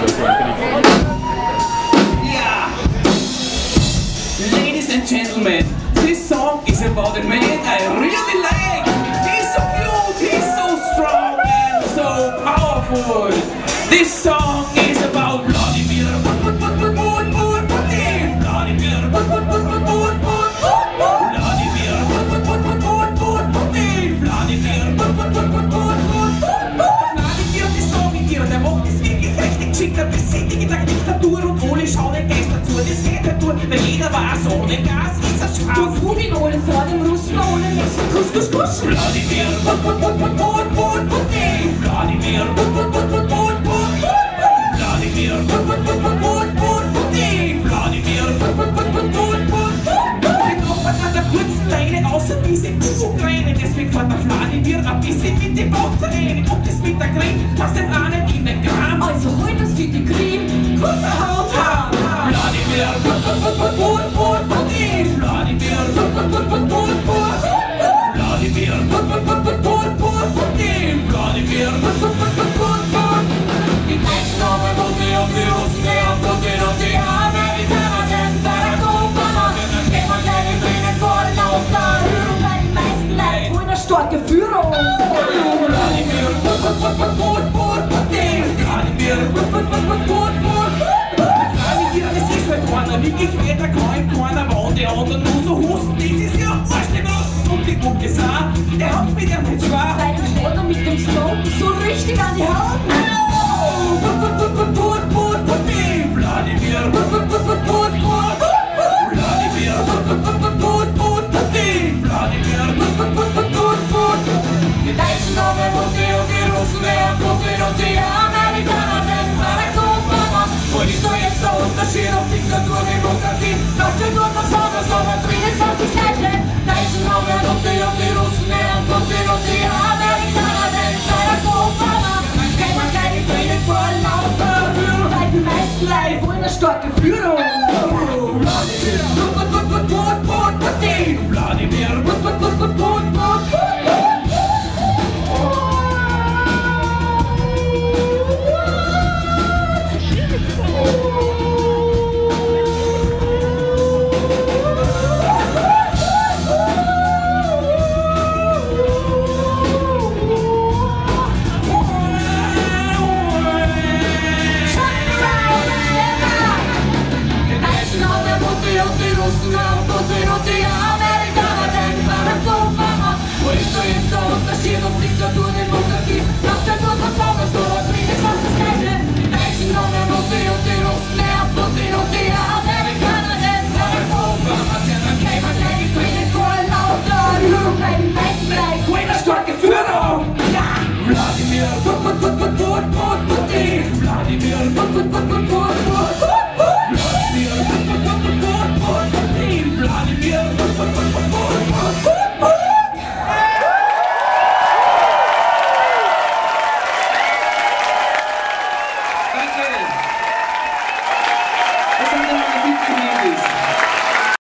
Yeah! Ladies and gentlemen, this song is about a man I really like. He's so cute, he's so strong and so powerful. This song is about Vladimir Putin. Vladimir Putin. Der macht es wirklich richtig schick, der besiegt die Diktatur und ohne Schau den Geist dazu. Das geht halt nur, weil jeder weiß, ohne Gas ist er scharf. Du Putin ohne vor dem Russen, ohne Messer, Kuss, Kuss, Kuss. Vladimir Putin. Vladimir Putin. Vladimir Putin. Vladimir Putin. Die Nachbarn hat eine kurze Leine, außer diese Ukraine. Deswegen fährt der Vladimir ein bisschen mit dem Bauch zur Reine. Und das mit der Krim, was dem einen in den Kram. Also heute ist die Krim, kurze Haut haben. Vladimir Putin. Vladimir Putin. Vladimir Putin. Vladimir Putin. Die Menschen haben Putin und die Russen, die haben Putin und die Amerikaner sind Barack Obama. Gehen wir gleich in Tränen vor lauter Rührung, bei den meisten Leuten nur eine starke Führung. Vladimir Putin. Vladimir Putin. Vladimir, das ist halt keiner, wirklich jeder kann ihm keiner, wann die anderen nur so husten, das ist ja Arsch dem Russen und die Gucke sah, der hat mit ihm nicht schwer. Weil der Vater mit dem Smoke so richtig an die Haut. Vladimir Putin. Vladimir Putin. Vladimir Putin. Die Deutschen haben Putin und die Russen werden Putin und die Amerikaner sind Barack Obama. Und ist doch jetzt der Unterschied auf Diktatur, Demokratie? Deutschland und was anderes, aber drin ist fast das Gleiche. Deutschen haben Putin und die Russen werden Putin und die Amerikaner sind Barack Obama. Kennt man keine Tränen vor lauter Führung, weil die meisten Leute wollen eine starke Führung.